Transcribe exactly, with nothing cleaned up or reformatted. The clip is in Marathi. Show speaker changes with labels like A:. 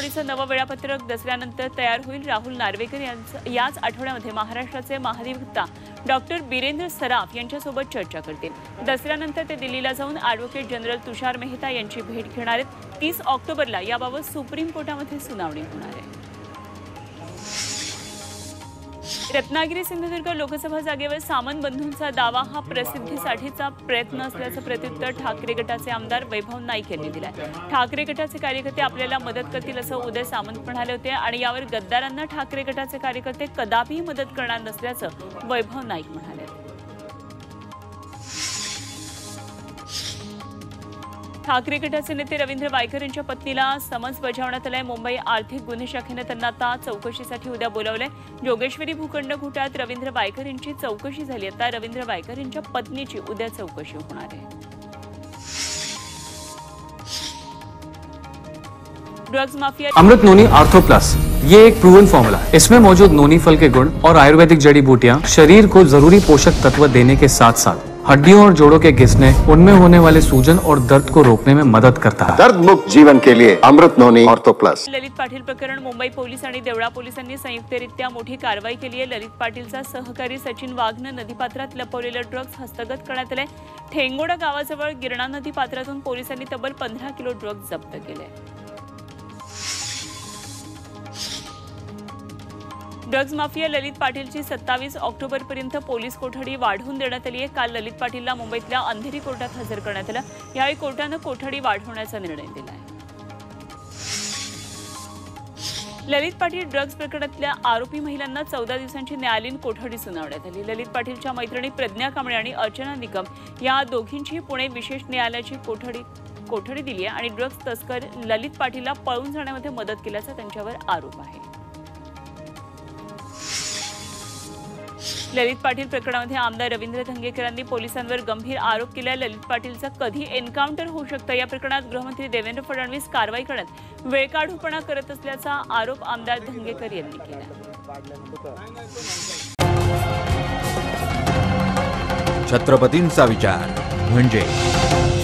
A: सुनावणीचं नवं वेळापत्रक दसऱ्यानंतर तयार होईल। राहुल नार्वेकर यांचं याच आठवड्यामध्ये महाराष्ट्राचे महाधिवक्ता डॉक्टर बिरेंद्र सराफ यांच्यासोबत चर्चा करतील। दसऱ्यानंतर ते दिल्लीला जाऊन ॲडव्होकेट जनरल तुषार मेहता यांची भेट घेणार आहेत। तीस ऑक्टोबरला याबाबत सुप्रीम कोर्टामध्ये सुनावणी होणार आहे। रत्नागिरी सिंधुदुर्ग लोकसभा जागेवर सामंत बंधूंचा दावा हा प्रसिद्धीसाठीचा प्रयत्न असल्याचं प्रत्युत्तर ठाकरे गटाचे आमदार वैभव नाईक यांनी दिलं आहे। ठाकरे गटाचे कार्यकर्ते आपल्याला मदत करतील असं उदय सामंत म्हणाले होते आणि यावर गद्दारांना ठाकरे गटाचे कार्यकर्ते कदापिही मदत करणार नसल्याचं वैभव नाईक म्हणाले। ठाकरे गटाचे नेते रवींद्र वायकर यांच्या पत्नीला समन्स बजावण्यात आलंय। मुंबई आर्थिक गुन्हे शाखेने त्यांना आता चौकशीसाठी उद्या बोलावलंय। जोगेश्वरी भूखंड घोटाळ्यात रवींद्र वायकर यांची चौकशी झाली। आता रवींद्र वायकर यांच्या पत्नीची उद्या चौकशी होणार आहे। ड्रग्स माफिया
B: अमृत नोनी आर्थो प्लस, ये एक प्रूवन फॉर्मूला है। इसमें मौजूद नोनी फल के गुण और आयुर्वेदिक जड़ी बूटियां शरीर को जरूरी पोषक तत्व देने के साथ साथ हड्डियों और जोड़ों के घिसने, उनमें होने वाले सूजन और दर्द को रोकने में मदद करता है।
C: दर्द मुक्त जीवन के लिए अमृत नोनी ऑर्थो प्लस।
A: ललित पाटील प्रकरण मुंबई पोलीस आणि देवळा पोलिसांनी संयुक्तरित्या मोठी कारवाई केली आहे। ललित पाटीलचा सहकारी सचिन वाघनं नदीपात्रात लपवलेलं ड्रग्ज हस्तगत करण्यात आले। ठेंगोडा गावाजवळ गिरणा नदी पात्रातून पोलिसांनी तब्बल पंधरा किलो ड्रग्ज जप्त केले। ड्रग्ज माफिया ललित पाटीलची सत्तावीस ऑक्टोबर पर्यंत पोलीस कोठडी वाढवून देण्यात आली आहे। काल ललित पाटीलला मुंबईतल्या अंधेरी कोर्टात हजर करण्यात आलं। यावेळी कोर्टानं कोठडी वाढवण्याचा निर्णय दिला आहे। ललित पाटील ड्रग्ज प्रकरणातल्या आरोपी महिलांना चौदा दिवसांची न्यायालयीन कोठडी सुनावण्यात आली। ललित पाटीलच्या मैत्रिणी प्रज्ञा कांबळे आणि अर्चना निकम या दोघींची पुणे विशेष न्यायालयाची कोठडी कोठडी दिली आहे आणि ड्रग्ज तस्कर ललित पाटीलला पळून जाण्यामध्ये मदत केल्याचा त्यांच्यावर आरोप आहे। ललित पाटील प्रकरणामध्ये आमदार रवींद्र धंगेकरांनी पोलिसांवर गंभीर आरोप केला। ललित पाटीलचा कधी एन्काउंटर होऊ शकतं या प्रकरणात गृहमंत्री देवेंद्र फडणवीस कारवाई करण्यात वेळकाढूपणा करत असल्याचा आरोप आमदार धंगेकर यांनी केला।
D: छत्रपतींचा विचार म्हणजे